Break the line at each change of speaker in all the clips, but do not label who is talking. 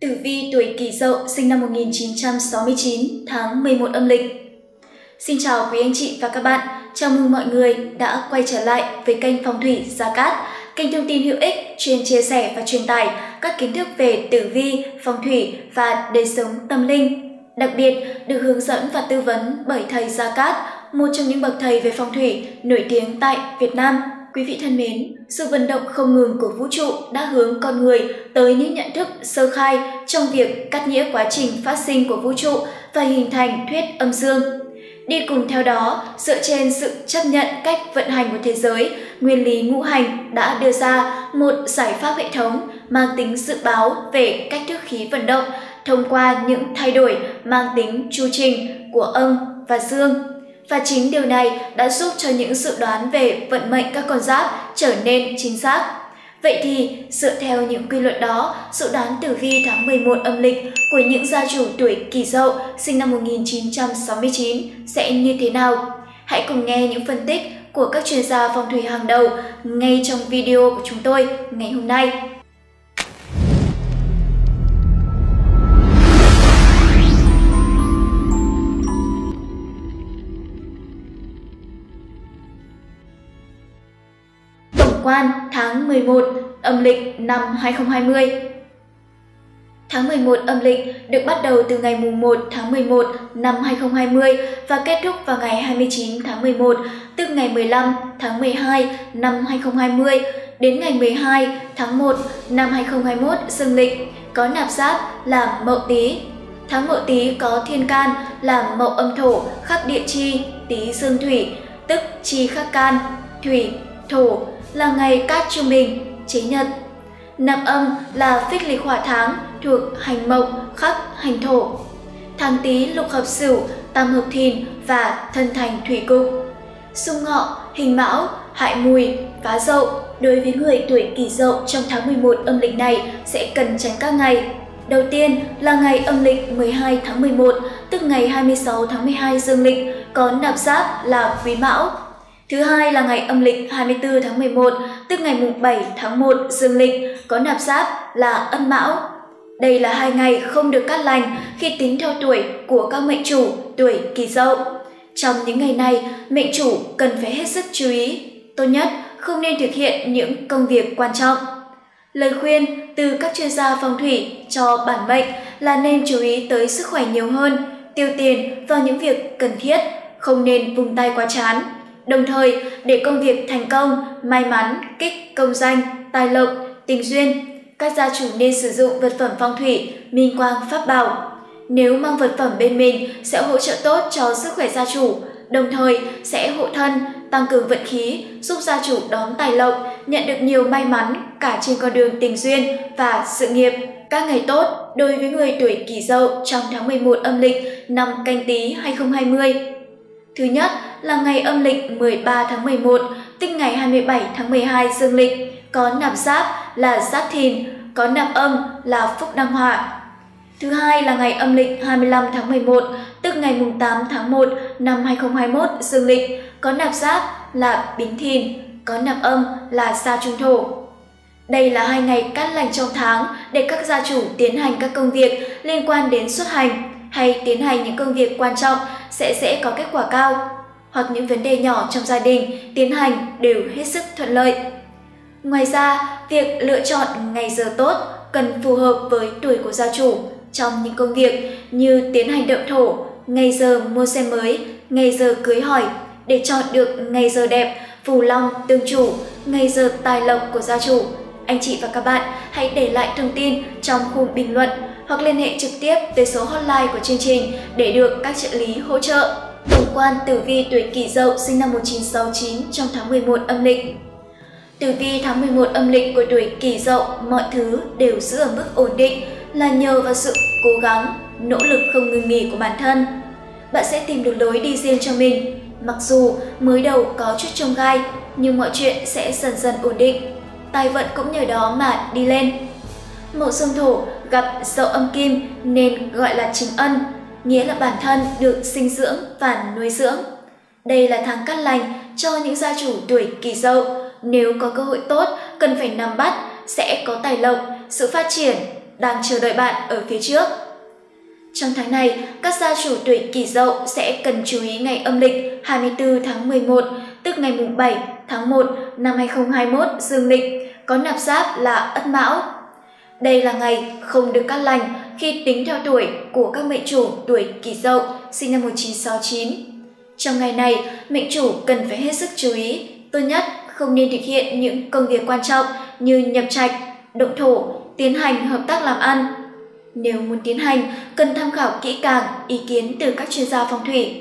Tử vi tuổi Kỷ Dậu sinh năm 1969 tháng 11 âm lịch. Xin chào quý anh chị và các bạn, chào mừng mọi người đã quay trở lại với kênh Phong thủy Gia Cát, kênh thông tin hữu ích chuyên chia sẻ và truyền tải các kiến thức về tử vi, phong thủy và đời sống tâm linh. Đặc biệt được hướng dẫn và tư vấn bởi thầy Gia Cát, một trong những bậc thầy về phong thủy nổi tiếng tại Việt Nam. Quý vị thân mến, sự vận động không ngừng của vũ trụ đã hướng con người tới những nhận thức sơ khai trong việc cắt nghĩa quá trình phát sinh của vũ trụ và hình thành thuyết âm dương. Đi cùng theo đó, dựa trên sự chấp nhận cách vận hành của thế giới, nguyên lý ngũ hành đã đưa ra một giải pháp hệ thống mang tính dự báo về cách thức khí vận động thông qua những thay đổi mang tính chu trình của âm và dương. Và chính điều này đã giúp cho những dự đoán về vận mệnh các con giáp trở nên chính xác. Vậy thì, dựa theo những quy luật đó, dự đoán tử vi tháng 11 âm lịch của những gia chủ tuổi Kỷ Dậu sinh năm 1969 sẽ như thế nào? Hãy cùng nghe những phân tích của các chuyên gia phong thủy hàng đầu ngay trong video của chúng tôi ngày hôm nay. Quan tháng 11 âm lịch năm 2020. Tháng 11 âm lịch được bắt đầu từ ngày 1 tháng 11 năm 2020 và kết thúc vào ngày 29 tháng 11, tức ngày 15 tháng 12 năm 2020 đến ngày 12 tháng 1 năm 2021 dương lịch, có nạp giáp là Mậu Tý. Tháng Mậu Tý có thiên can là Mậu âm thổ khắc địa chi Tý dương thủy, tức chi khắc can, thủy, thổ, là ngày cát trung bình, chế nhật. Nạp âm là phích lịch hỏa tháng thuộc hành mộc khắc hành thổ. Tháng Tý lục hợp Sửu, tam hợp Thìn và thân thành thủy cục. Xung Ngọ, hình Mão, hại Mùi, phá Dậu. Đối với người tuổi Kỷ Dậu trong tháng 11 âm lịch này sẽ cần tránh các ngày. Đầu tiên là ngày âm lịch 12 tháng 11, tức ngày 26 tháng 12 dương lịch, có nạp giáp là Quý Mão. Thứ hai là ngày âm lịch 24 tháng 11, tức ngày 7 tháng 1 dương lịch, có nạp giáp là Ất Mão. Đây là hai ngày không được cát lành khi tính theo tuổi của các mệnh chủ tuổi Kỷ Dậu. Trong những ngày này, mệnh chủ cần phải hết sức chú ý. Tốt nhất không nên thực hiện những công việc quan trọng. Lời khuyên từ các chuyên gia phong thủy cho bản mệnh là nên chú ý tới sức khỏe nhiều hơn, tiêu tiền vào những việc cần thiết, không nên vung tay quá chán. Đồng thời, để công việc thành công, may mắn, kích công danh, tài lộc, tình duyên, các gia chủ nên sử dụng vật phẩm phong thủy, minh quang pháp bảo. Nếu mang vật phẩm bên mình sẽ hỗ trợ tốt cho sức khỏe gia chủ, đồng thời sẽ hộ thân, tăng cường vận khí, giúp gia chủ đón tài lộc, nhận được nhiều may mắn cả trên con đường tình duyên và sự nghiệp. Các ngày tốt đối với người tuổi Kỷ Dậu trong tháng 11 âm lịch năm Canh Tý 2020. Thứ nhất là ngày âm lịch 13 tháng 11, tức ngày 27 tháng 12 dương lịch, có nạp giáp là Giáp Thìn, có nạp âm là Phúc Đăng Hỏa. Thứ hai là ngày âm lịch 25 tháng 11, tức ngày 8 tháng 1 năm 2021 dương lịch, có nạp giáp là Bính Thìn, có nạp âm là Sa Trung Thổ. Đây là hai ngày cát lành trong tháng để các gia chủ tiến hành các công việc liên quan đến xuất hành hay tiến hành những công việc quan trọng sẽ dễ có kết quả cao, hoặc những vấn đề nhỏ trong gia đình tiến hành đều hết sức thuận lợi. Ngoài ra, việc lựa chọn ngày giờ tốt cần phù hợp với tuổi của gia chủ trong những công việc như tiến hành động thổ, ngày giờ mua xe mới, ngày giờ cưới hỏi. Để chọn được ngày giờ đẹp, phù long tương chủ, ngày giờ tài lộc của gia chủ, anh chị và các bạn hãy để lại thông tin trong khung bình luận hoặc liên hệ trực tiếp tới số hotline của chương trình để được các trợ lý hỗ trợ. Tổng quan tử vi tuổi Kỷ Dậu sinh năm 1969 trong tháng 11 âm lịch. Tử vi tháng 11 âm lịch của tuổi Kỷ Dậu, mọi thứ đều giữ ở mức ổn định là nhờ vào sự cố gắng, nỗ lực không ngừng nghỉ của bản thân. Bạn sẽ tìm được lối đi riêng cho mình. Mặc dù mới đầu có chút chông gai, nhưng mọi chuyện sẽ dần dần ổn định. Tài vận cũng nhờ đó mà đi lên. Mậu dương thổ gặp Dậu âm kim nên gọi là chính ân, nghĩa là bản thân được sinh dưỡng và nuôi dưỡng. Đây là tháng cát lành cho những gia chủ tuổi Kỷ Dậu. Nếu có cơ hội tốt, cần phải nắm bắt, sẽ có tài lộc, sự phát triển, đang chờ đợi bạn ở phía trước. Trong tháng này, các gia chủ tuổi Kỷ Dậu sẽ cần chú ý ngày âm lịch 24 tháng 11, tức ngày 7 tháng 1 năm 2021 dương lịch, có nạp giáp là Ất Mão. Đây là ngày không được cát lành khi tính theo tuổi của các mệnh chủ tuổi Kỷ Dậu sinh năm 1969. Trong ngày này, mệnh chủ cần phải hết sức chú ý, tốt nhất không nên thực hiện những công việc quan trọng như nhập trạch, động thổ, tiến hành hợp tác làm ăn. Nếu muốn tiến hành, cần tham khảo kỹ càng ý kiến từ các chuyên gia phong thủy.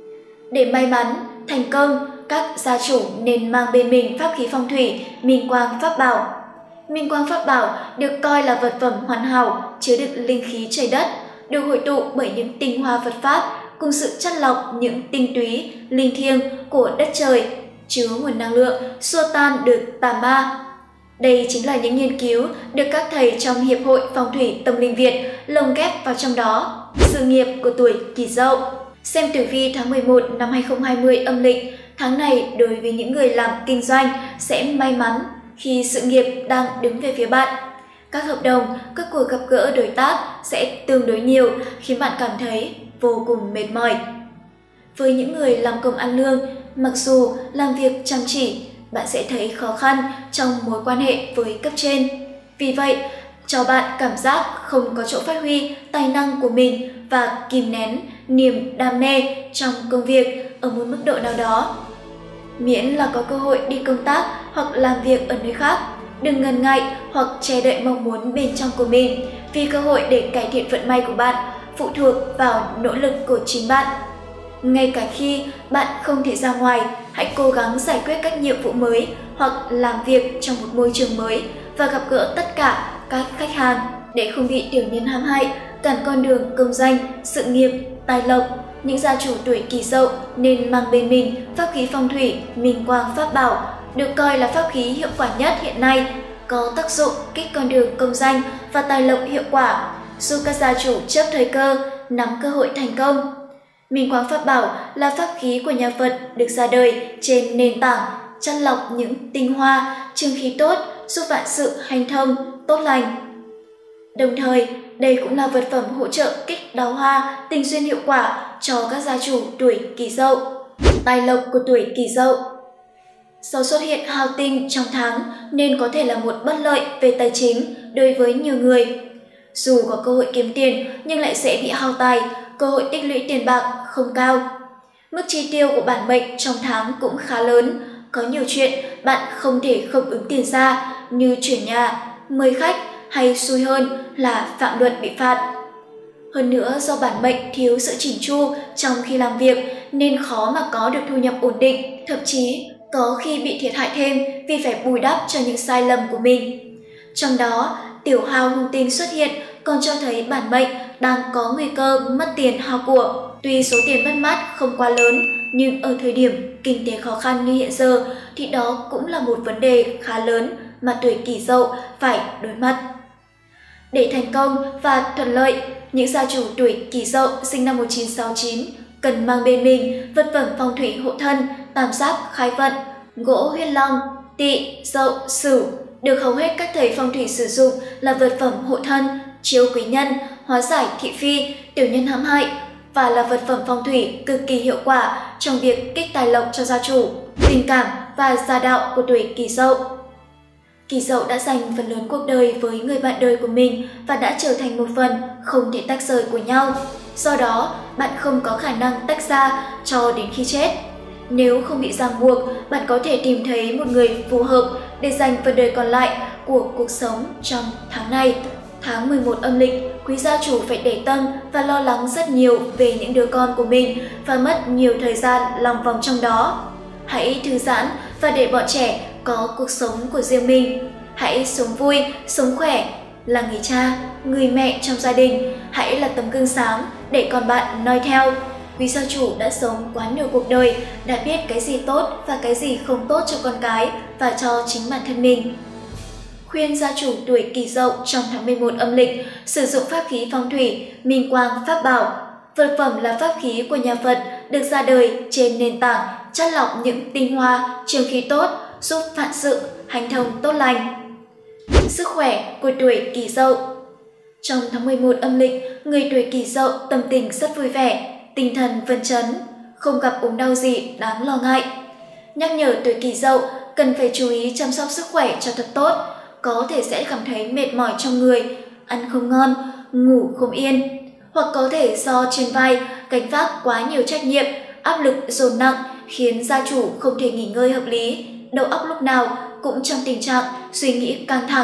Để may mắn, thành công, các gia chủ nên mang bên mình pháp khí phong thủy Minh Quang Pháp Bảo. Minh Quang Pháp Bảo được coi là vật phẩm hoàn hảo, chứa đựng linh khí trời đất, được hội tụ bởi những tinh hoa Phật Pháp cùng sự chắt lọc những tinh túy, linh thiêng của đất trời, chứa nguồn năng lượng, xua tan được tà ma. Đây chính là những nghiên cứu được các thầy trong Hiệp hội Phong thủy Tâm linh Việt lồng ghép vào trong đó. Sự nghiệp của tuổi Kỷ Dậu. Xem tử vi tháng 11 năm 2020 âm lịch, tháng này đối với những người làm kinh doanh sẽ may mắn khi sự nghiệp đang đứng về phía bạn. Các hợp đồng, các cuộc gặp gỡ đối tác sẽ tương đối nhiều khiến bạn cảm thấy vô cùng mệt mỏi. Với những người làm công ăn lương, mặc dù làm việc chăm chỉ, bạn sẽ thấy khó khăn trong mối quan hệ với cấp trên. Vì vậy, cho bạn cảm giác không có chỗ phát huy tài năng của mình và kìm nén niềm đam mê trong công việc ở một mức độ nào đó. Miễn là có cơ hội đi công tác hoặc làm việc ở nơi khác, đừng ngần ngại hoặc che đậy mong muốn bên trong của mình, vì cơ hội để cải thiện vận may của bạn phụ thuộc vào nỗ lực của chính bạn. Ngay cả khi bạn không thể ra ngoài, hãy cố gắng giải quyết các nhiệm vụ mới hoặc làm việc trong một môi trường mới và gặp gỡ tất cả các khách hàng để không bị tiểu nhân hãm hại, cản con đường công danh, sự nghiệp, tài lộc. Những gia chủ tuổi Kỷ Dậu nên mang bên mình pháp khí phong thủy Minh Quang Pháp Bảo, được coi là pháp khí hiệu quả nhất hiện nay, có tác dụng kích con đường công danh và tài lộc hiệu quả, giúp các gia chủ chớp thời cơ, nắm cơ hội thành công. Minh Quang Pháp Bảo là pháp khí của nhà Phật được ra đời trên nền tảng chắt lọc những tinh hoa, chương khí tốt, giúp vạn sự hanh thông, tốt lành. Đồng thời, đây cũng là vật phẩm hỗ trợ kích đào hoa, tình duyên hiệu quả cho các gia chủ tuổi Kỷ Dậu. Tài lộc của tuổi Kỷ Dậu. Do xuất hiện hao tinh trong tháng nên có thể là một bất lợi về tài chính đối với nhiều người. Dù có cơ hội kiếm tiền nhưng lại sẽ bị hao tài, cơ hội tích lũy tiền bạc không cao. Mức chi tiêu của bản mệnh trong tháng cũng khá lớn, có nhiều chuyện bạn không thể không ứng tiền ra như chuyển nhà, mời khách hay xui hơn là phạm luật bị phạt. Hơn nữa, do bản mệnh thiếu sự chỉn chu trong khi làm việc nên khó mà có được thu nhập ổn định, thậm chí có khi bị thiệt hại thêm vì phải bù đắp cho những sai lầm của mình. Trong đó, tiểu hao hung tinh xuất hiện còn cho thấy bản mệnh đang có nguy cơ mất tiền hao của. Tuy số tiền mất mát không quá lớn, nhưng ở thời điểm kinh tế khó khăn như hiện giờ thì đó cũng là một vấn đề khá lớn mà tuổi Kỷ Dậu phải đối mặt. Để thành công và thuận lợi, những gia chủ tuổi Kỷ Dậu sinh năm 1969 cần mang bên mình vật phẩm phong thủy hộ thân tam giác khai vận, gỗ huyết long, Tỵ, Dậu, Sửu, được hầu hết các thầy phong thủy sử dụng là vật phẩm hộ thân, chiếu quý nhân, hóa giải thị phi, tiểu nhân hãm hại và là vật phẩm phong thủy cực kỳ hiệu quả trong việc kích tài lộc cho gia chủ, tình cảm và gia đạo của tuổi Kỷ Dậu. Kỷ Dậu đã dành phần lớn cuộc đời với người bạn đời của mình và đã trở thành một phần không thể tách rời của nhau. Do đó, bạn không có khả năng tách ra cho đến khi chết. Nếu không bị ràng buộc, bạn có thể tìm thấy một người phù hợp để dành phần đời còn lại của cuộc sống trong tháng này. Tháng 11 âm lịch, quý gia chủ phải để tâm và lo lắng rất nhiều về những đứa con của mình và mất nhiều thời gian lòng vòng trong đó. Hãy thư giãn và để bọn trẻ có cuộc sống của riêng mình. Hãy sống vui, sống khỏe, là người cha, người mẹ trong gia đình. Hãy là tấm gương sáng để con bạn noi theo. Quý gia chủ đã sống quá nhiều cuộc đời, đã biết cái gì tốt và cái gì không tốt cho con cái và cho chính bản thân mình. Khuyên gia chủ tuổi Kỷ Dậu trong tháng 11 âm lịch sử dụng pháp khí phong thủy Minh Quang Pháp Bảo. Vật phẩm là pháp khí của nhà Phật được ra đời trên nền tảng chắt lọc những tinh hoa, trường khí tốt, giúp vạn sự hanh thông tốt lành. Sức khỏe của tuổi Kỷ Dậu. Trong tháng 11 âm lịch, người tuổi Kỷ Dậu tâm tình rất vui vẻ, tinh thần phấn chấn, không gặp ốm đau gì đáng lo ngại. Nhắc nhở tuổi Kỷ Dậu cần phải chú ý chăm sóc sức khỏe cho thật tốt, có thể sẽ cảm thấy mệt mỏi trong người, ăn không ngon, ngủ không yên, hoặc có thể do trên vai gánh vác quá nhiều trách nhiệm, áp lực dồn nặng khiến gia chủ không thể nghỉ ngơi hợp lý, đầu óc lúc nào cũng trong tình trạng suy nghĩ căng thẳng.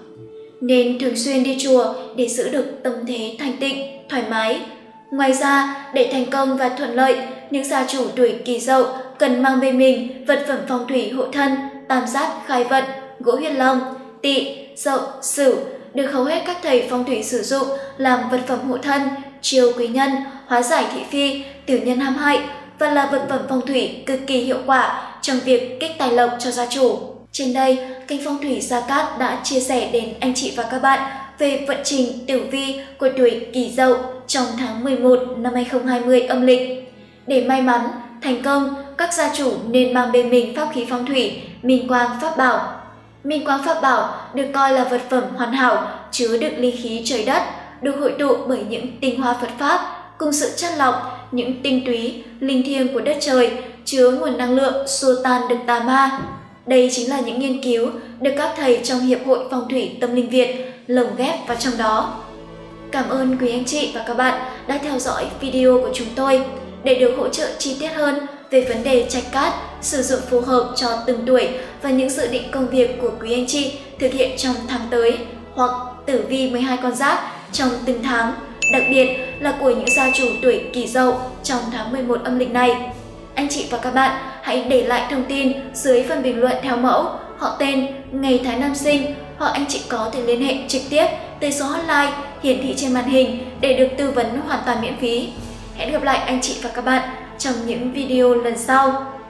Nên thường xuyên đi chùa để giữ được tâm thế thanh tịnh, thoải mái. Ngoài ra, để thành công và thuận lợi, những gia chủ tuổi Kỷ Dậu cần mang bên mình vật phẩm phong thủy hộ thân, tam giác khai vận, gỗ huyết long, Tỵ, Dậu, Sửu được hầu hết các thầy phong thủy sử dụng làm vật phẩm hộ thân, chiêu quý nhân, hóa giải thị phi, tiểu nhân hãm hại và là vật phẩm phong thủy cực kỳ hiệu quả trong việc kích tài lộc cho gia chủ. Trên đây, kênh Phong thủy Gia Cát đã chia sẻ đến anh chị và các bạn về vận trình tử vi của tuổi Kỷ Dậu trong tháng 11 năm 2020 âm lịch. Để may mắn, thành công, các gia chủ nên mang bên mình pháp khí phong thủy Minh Quang Pháp Bảo. Minh Quang Pháp Bảo được coi là vật phẩm hoàn hảo, chứa đựng linh khí trời đất, được hội tụ bởi những tinh hoa Phật Pháp cùng sự chất lọc, những tinh túy, linh thiêng của đất trời, chứa nguồn năng lượng xua tan được tà ma. Đây chính là những nghiên cứu được các thầy trong Hiệp hội Phong thủy Tâm linh Việt lồng ghép vào trong đó. Cảm ơn quý anh chị và các bạn đã theo dõi video của chúng tôi. Để được hỗ trợ chi tiết hơn về vấn đề trạch cát, sử dụng phù hợp cho từng tuổi và những dự định công việc của quý anh chị thực hiện trong tháng tới, hoặc tử vi 12 con giáp trong từng tháng, đặc biệt là của những gia chủ tuổi Kỷ Dậu trong tháng 11 âm lịch này. Anh chị và các bạn hãy để lại thông tin dưới phần bình luận theo mẫu, họ tên, ngày tháng năm sinh, hoặc anh chị có thể liên hệ trực tiếp tới số hotline hiển thị trên màn hình để được tư vấn hoàn toàn miễn phí. Hẹn gặp lại anh chị và các bạn trong những video lần sau.